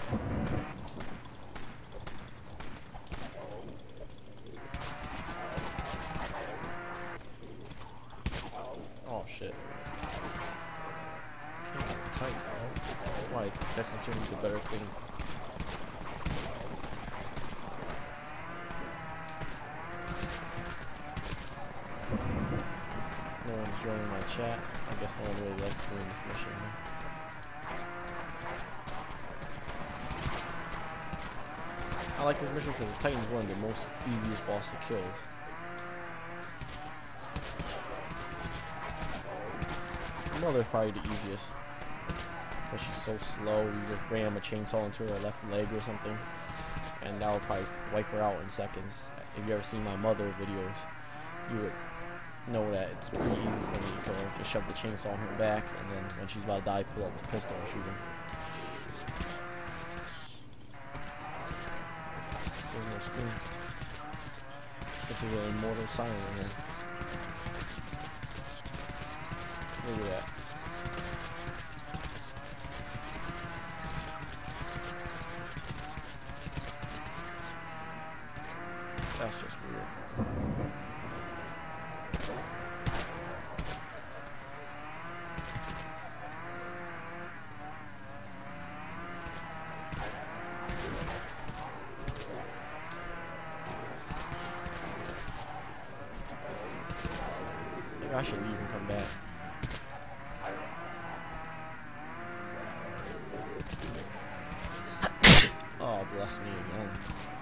Oh shit. Can't get tight, bro. Why? Definitely is a better thing. No one's joining my chat. I guess no one really likes doing this mission. I like this mission because the Titan's one of the most easiest boss to kill. Mother's probably the easiest. Because she's so slow, you just ram a chainsaw into her left leg or something. And that will probably wipe her out in seconds. If you ever seen my mother videos, you would know that it's pretty easy for me to kill her. Just shove the chainsaw in her back, and then when she's about to die, pull out the pistol and shoot her. Still no screen. This is an immortal siren right here. Look at that. That's just weird. Maybe I should leave and come back. Oh, bless me again.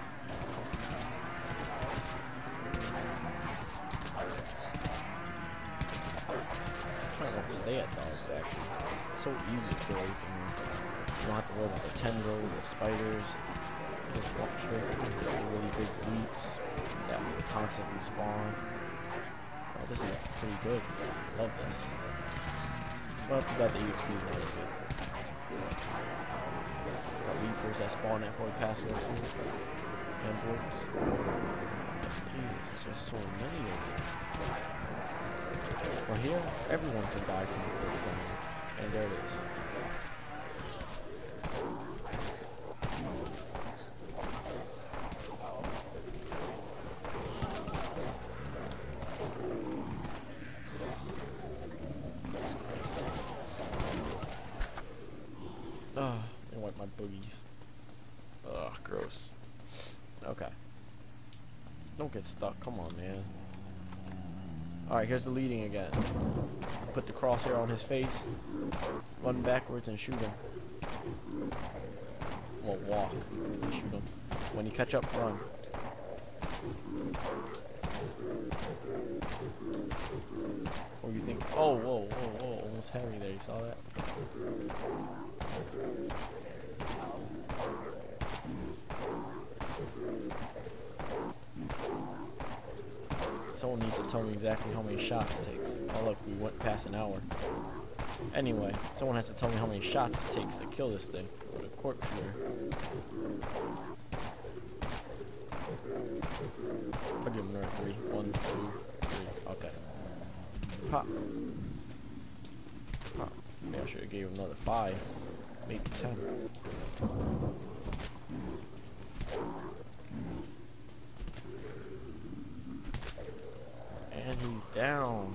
I don't stay at dogs, actually. It's so easy to kill everything here. You don't have to worry about the tendrils, the spiders. You just walk straight through the really big leaps that will constantly spawn. Oh, this is pretty good. Love this. Well, too bad the EXP is not as good. The leapers that spawn at 40 pass too. And brutes. Jesus, it's just so many of them. Well, here, everyone can die from the first one. And there it is. Ugh, let me wipe my boogies. Ugh, gross. Okay. Don't get stuck, come on, man. Alright, here's the leading again. Put the crosshair on his face, run backwards and shoot him. Well, walk and shoot him. When you catch up, run. What do you think? Oh, whoa, whoa, whoa, almost had me there, you saw that? Someone needs to tell me exactly how many shots it takes. Oh look, we went past an hour. Anyway, someone has to tell me how many shots it takes to kill this thing with a corpse shooter. I'll give him another 3. 1, 2, 3. Okay. Pop. Pop. Maybe I should have gave him another 5. Maybe 10. And he's down.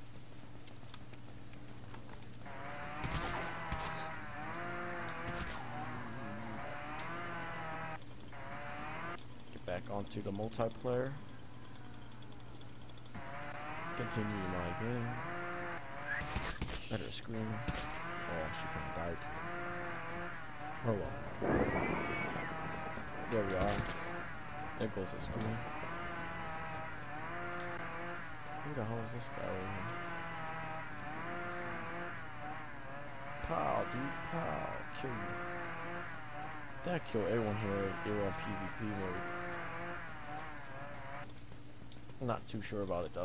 Get back onto the multiplayer. Continue my game. Let her scream. Oh, she kind of died. Oh well. There we are. There goes the screen. Who the hell is this guy over here? Pow, dude, pow, kill you. That kill everyone here. They were on PvP mode. I'm not too sure about it though.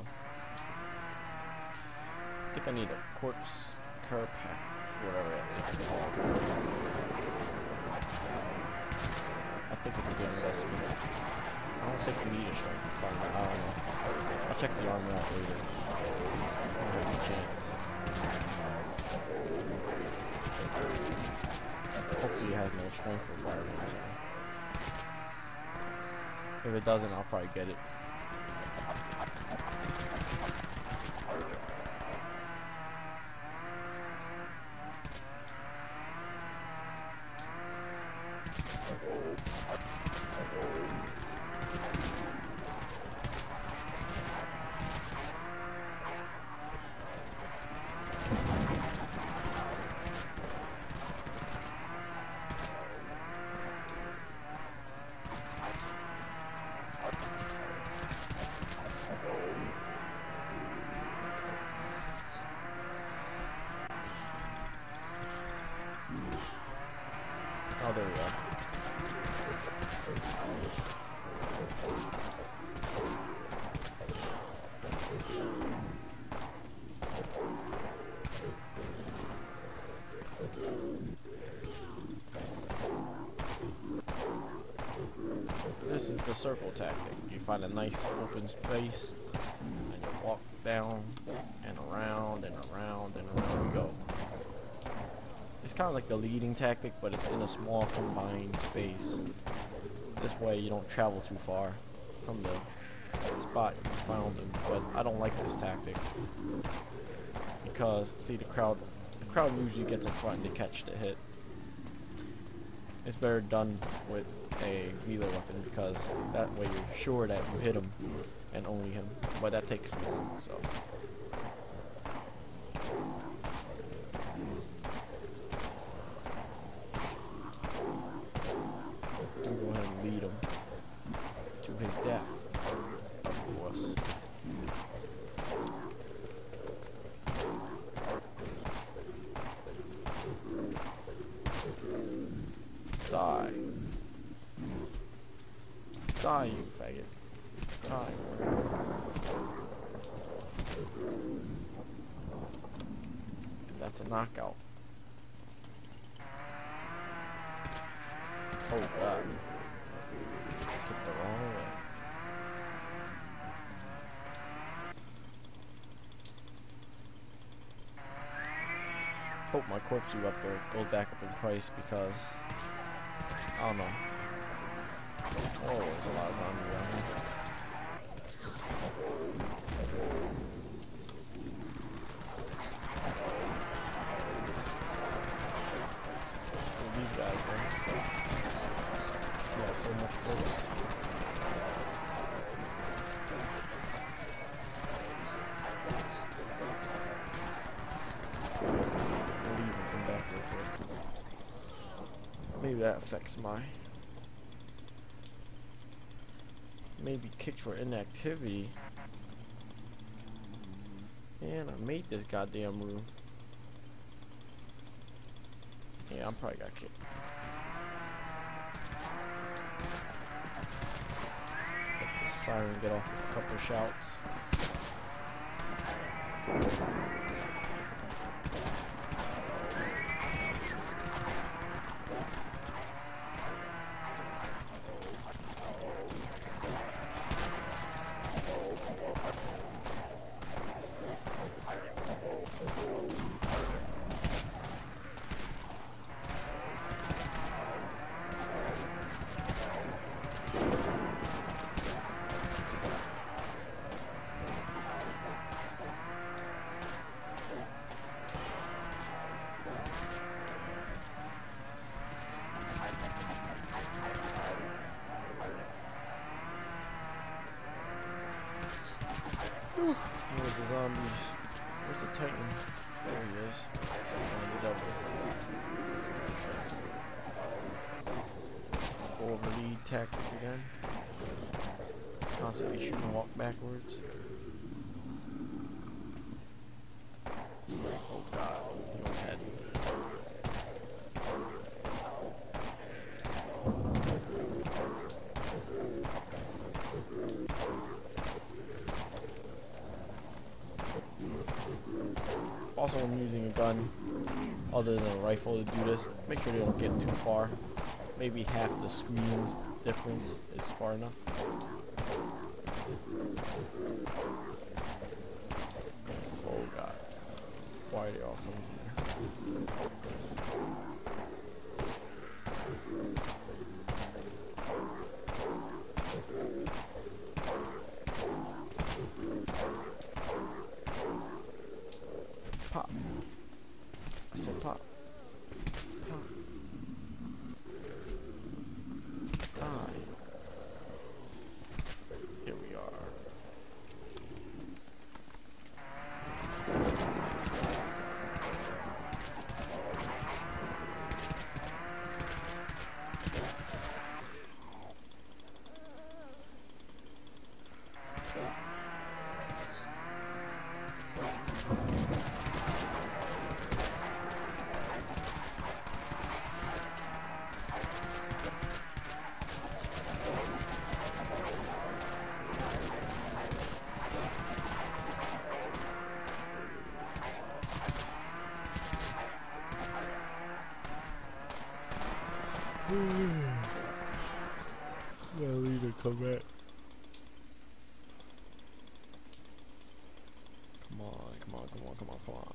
I think I need a corpse care pack, whatever it's called. I think it's a good investment. I don't think we need a strength requirement. I don't know. I'll check the armor out later. I don't have any chance. Hopefully hopefully it has no strength requirements. If it doesn't, I'll probably get it. Oh, there we go. This is the circle tactic. You find a nice open space and you walk down and around and around and around you go. It's kind of like the leading tactic, but it's in a small combined space. This way you don't travel too far from the spot you found them. But I don't like this tactic because, see, the crowd usually gets in front and they catch the hit. It's better done with a melee weapon because that way you're sure that you hit him and only him. But that takes too long, so. Go ahead and lead him to his death, of course. Die. Die, you faggot. Die. And that's a knockout. Oh god. Took the wrong way. Hope my corpse you up there goes back up in price because I don't know. Oh, there's a lot of zombies around here. These guys, man. Yeah, so much bullets. We'll leave and come back real quick. Maybe that affects my... Maybe kicked for inactivity. And I made this goddamn room. Yeah, I'm probably got kicked. Let the siren get off with a couple of shouts. Where's the zombies? Where's the Titan? There he is. That's the devil. Go over lead tactic again. Constantly shoot and walk backwards. Oh god, he was head. Also, when using a gun other than a rifle to do this, make sure they don't get too far. Maybe half the screen's difference is far enough. Oh god. Why are they all coming from there? Gotta leave and come back. Come on, come on, come on, come on, come on.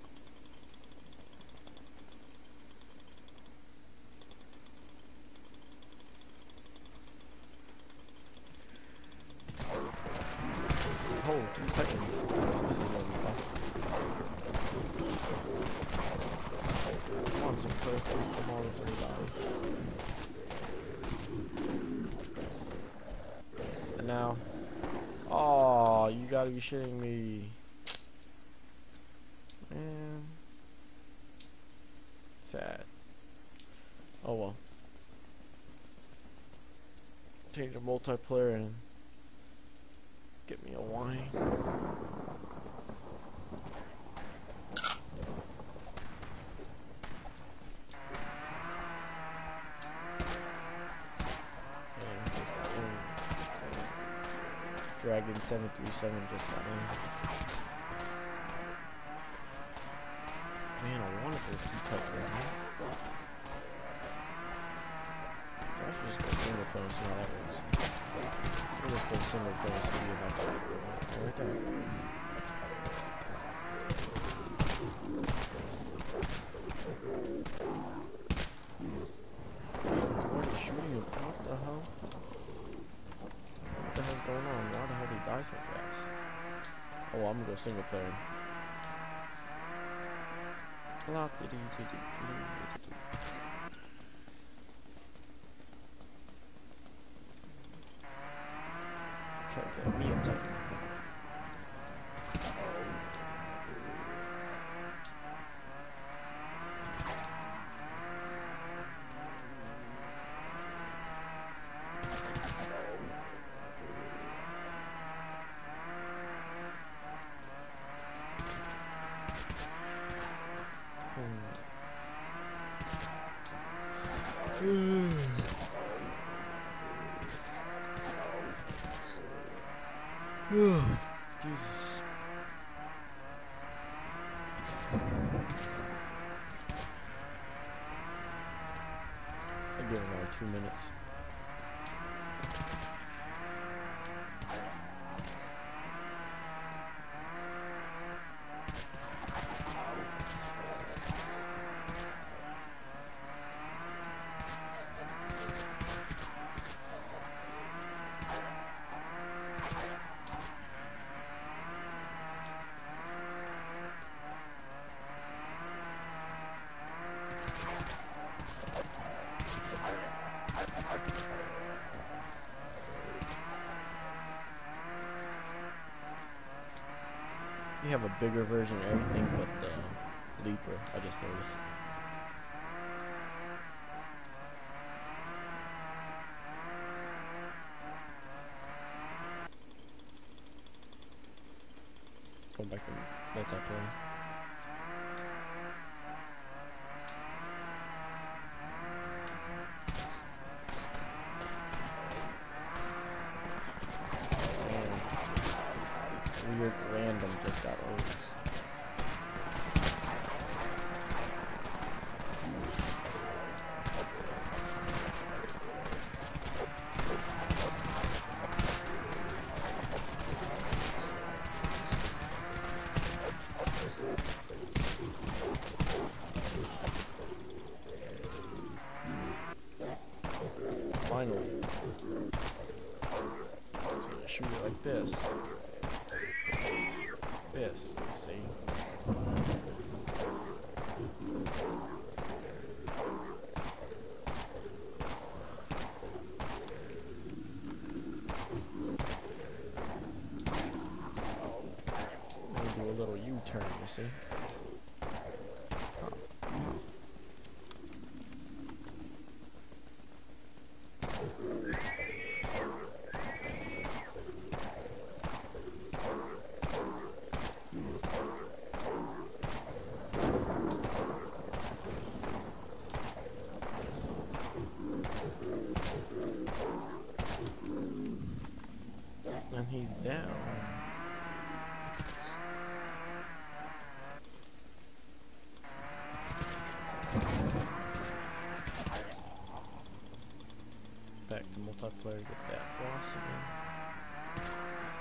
Oh, 2 Titans. This is gonna be fun. Come on, some purples. Come on, everybody. And now. Oh, you gotta be shitting me. Man. Sad. Oh well. Change the multiplayer and get me a wine. Dragon 737 just got in. Man, I wanted those 2 Titans, man. I should just go single player and see how that works. I'll just go single player and see if I can do it. Right there. Jesus, why are they shooting him? What the hell? What the hell's going on? Why the hell did he die so fast? Oh, I'm gonna go single player. Lock the try to get me a Titan. Jesus. I'll give it another 2 minutes. You have a bigger version of everything but the Leaper, I just noticed. Go back to multiplayer. Weird random just got old. Finally. So you shoot it like this. This, let's see. Let me do a little U-turn, you see. And he's down. player get that for us again.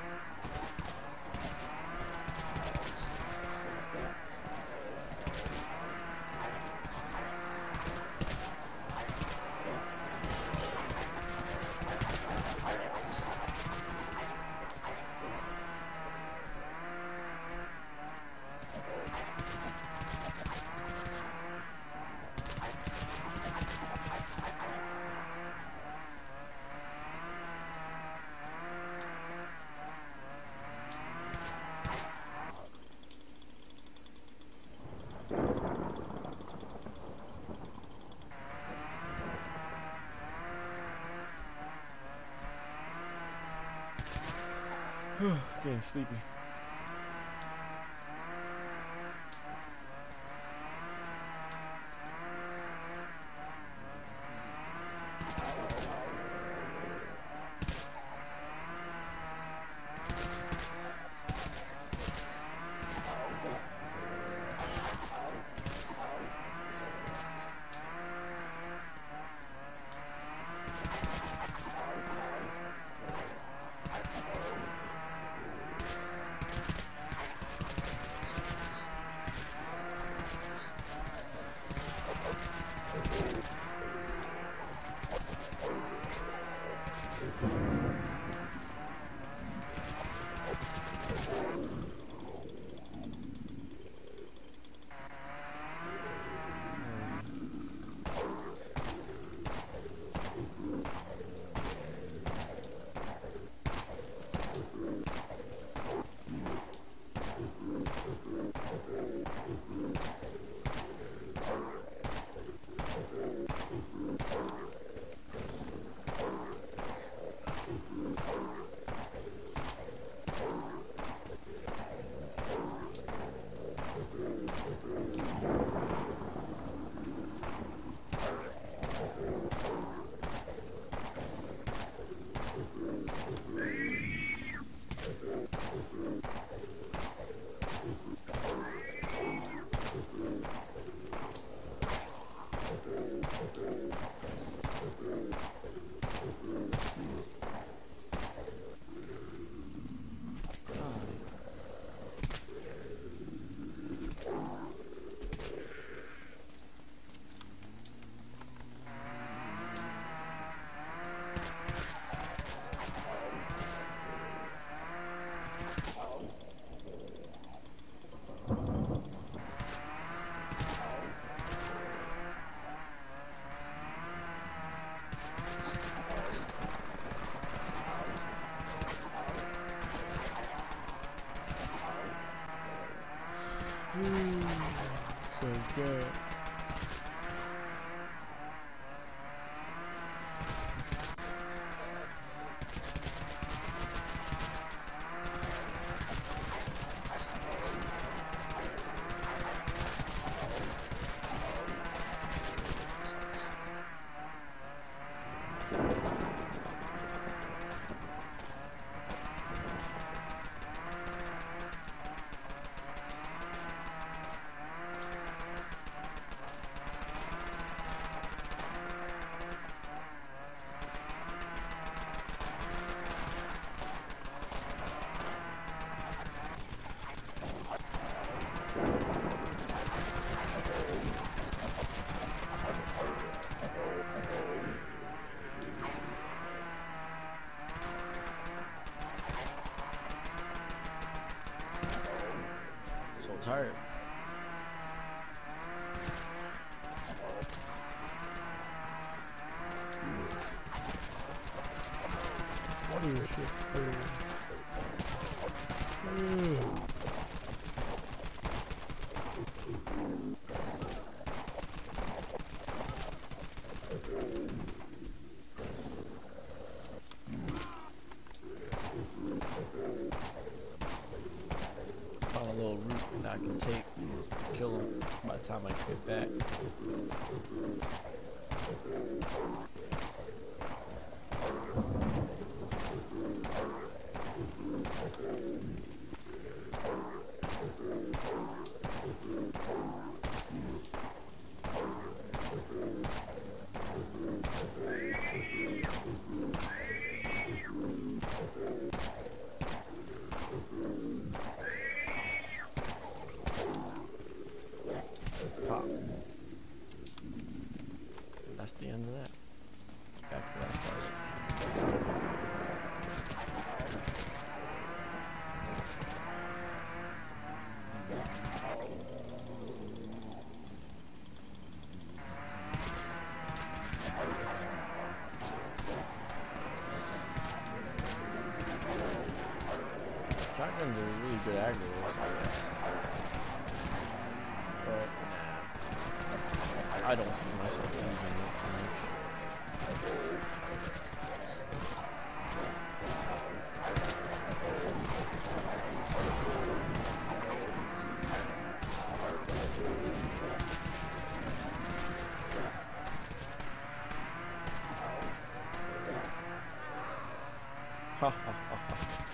Getting sleepy. My God. So tired. Oh shit. Found a little root that I can take, kill him by the time I get back. that's the end of that. Back to where I started. Shotguns are really good aggroers, I guess. But, nah. I don't see myself using it too much. Ha ha ha ha.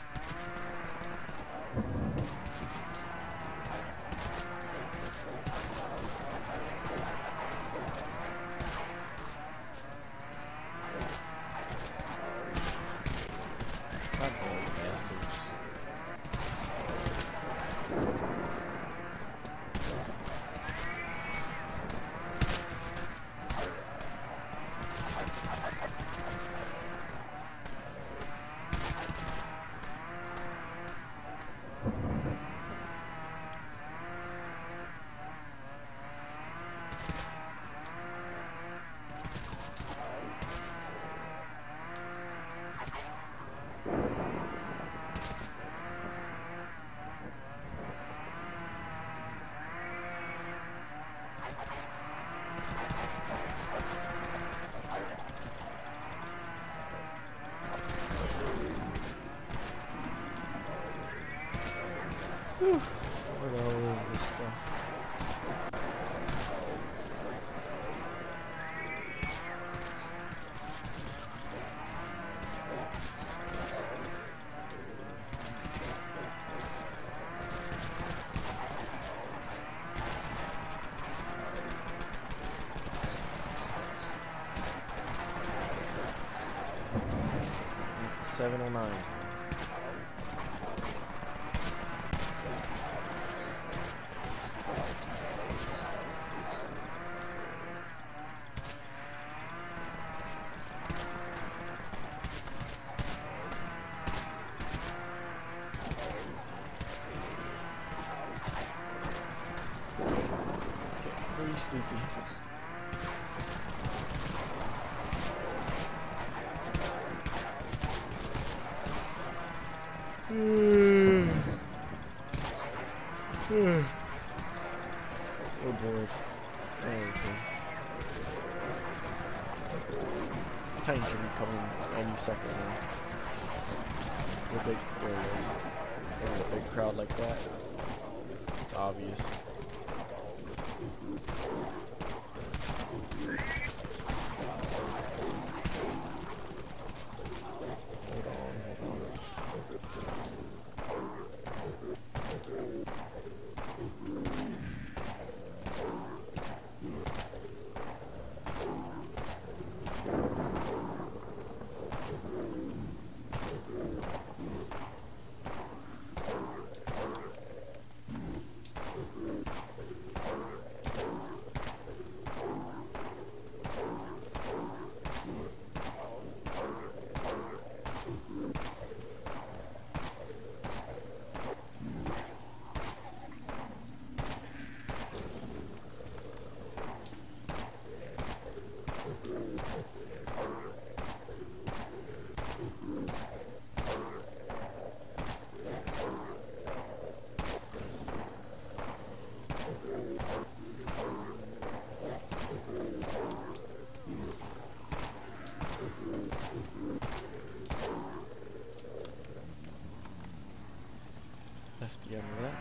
Whew. Where the hell is this stuff? It's 7:09. Pretty sleepy. Oh bored. Titan should be coming any second now. The big, there it is. Seeing a big crowd like that, it's obvious. That's the end of that.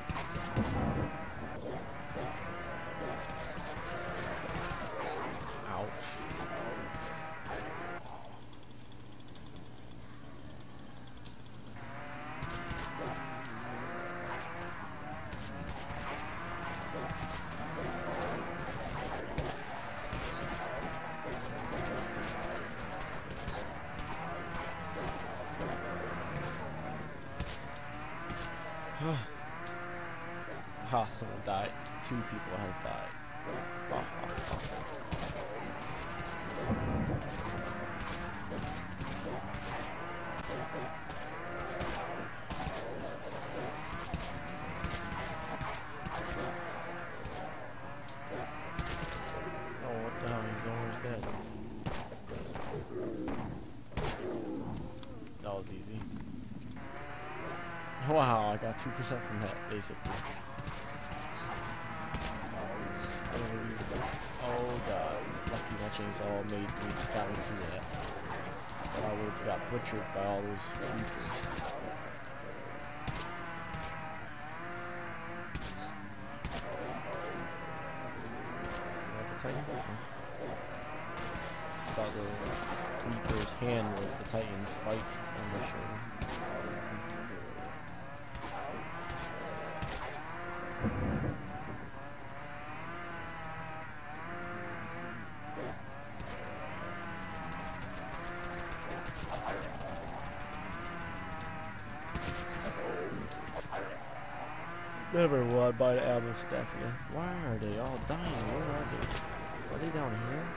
Ouch. Ha, someone died. 2 people has died. that. That was easy. Wow, I got 2% from that, basically. Oh god, lucky my chainsaw got me through that. But I would have got butchered by all those creepers. Got the Titan button. I thought the creeper's hand was the Titan's spike on the shoulder. Never will I buy the ammo stacks again. Why are they all dying? Where are they? Are they down here?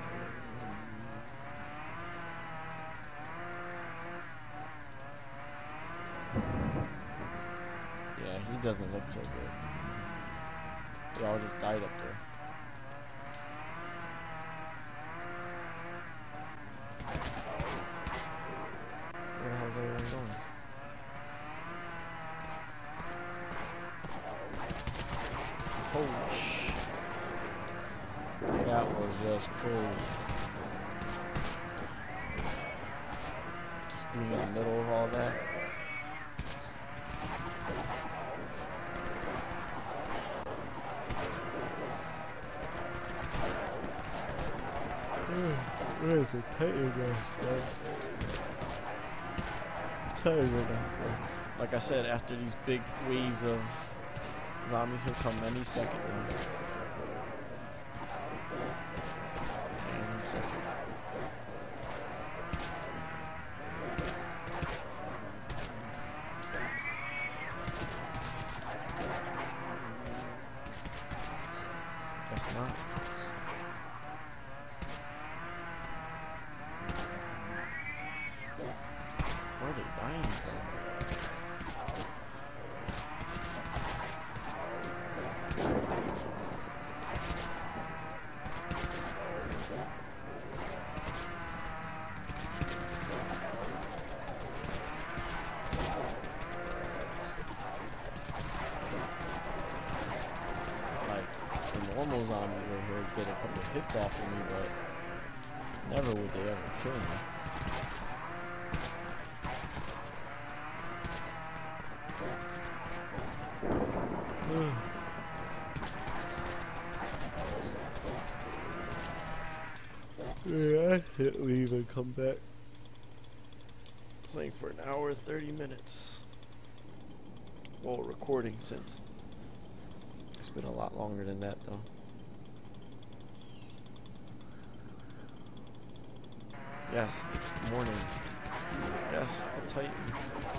Yeah, he doesn't look so good. They all just died up there. Where the hell's everyone going? Holy shit. That was just crazy. Just being in the middle of all that. Where's the Titan guy? Titan right now. Like I said, after these big waves of zombies, he'll come any second now. Any second. Guess not. Where are they dying from? Normal zombies right here get a couple of hits off of me, but never would they ever kill me. Yeah, I hit leave and come back. Playing for an hour 30 minutes. Well, recording since. It's been a lot longer than that, though. Yes, it's morning. Yes, the Titan.